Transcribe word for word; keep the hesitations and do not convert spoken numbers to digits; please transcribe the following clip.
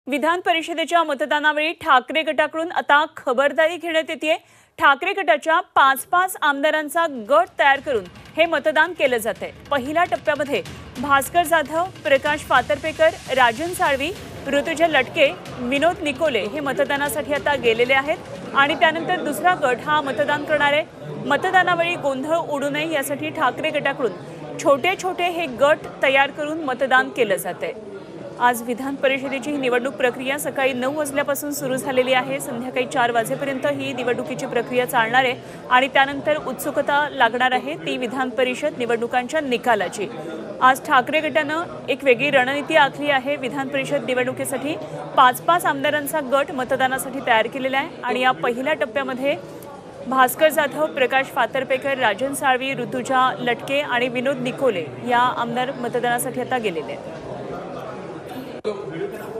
विधान परिषदेच्या मतदानावेळी ठाकरे गटाकडून आता खबरदारी घेण्यात येते। ठाकरे गटाच्या पाच पाच आमदारांचा गट तयार करून हे मतदान केले जाते। पहिल्या टप्प्यामध्ये भास्कर जाधव, प्रकाश फातर्पेकर, राजन साळवी, ऋतुजा लटके, विनोद निकोले हे मतदानासाठी आता गेलेले आहेत आणि त्यानंतर दुसरा गट हा मतदान करणार आहे। मतदानावेळी गोंधळ उडू नये यासाठी ठाकरे गटाकडून छोटे छोटे हे गट तयार करून मतदान केले जाते। आज विधान परिषदेची निवडणूक प्रक्रिया सकाळी नऊ वाजल्यापासून सुरू झालेली आहे। संध्याकाळी चार वाजेपर्यंत ही निवडणुकीची प्रक्रिया चालणार आहे आणि त्यानंतर उत्सुकता लागणार आहे ती विधान परिषद निवडणुकांच्या निकालाची। आज ठाकरे गटाने एक वेगळी रणनीती आखली आहे। विधान परिषद निवडणुकीसाठी पाच पाच आमदारांचा गट मतदानासाठी तयार केलेला आहे आणि या पहिल्या टप्प्यामध्ये भास्कर जाधव, प्रकाश फातर्पेकर, राजन साळवी, ऋतुजा लटके आणि विनोद निकोले या आमदार मतदानासाठी आता गेलेले आहेत।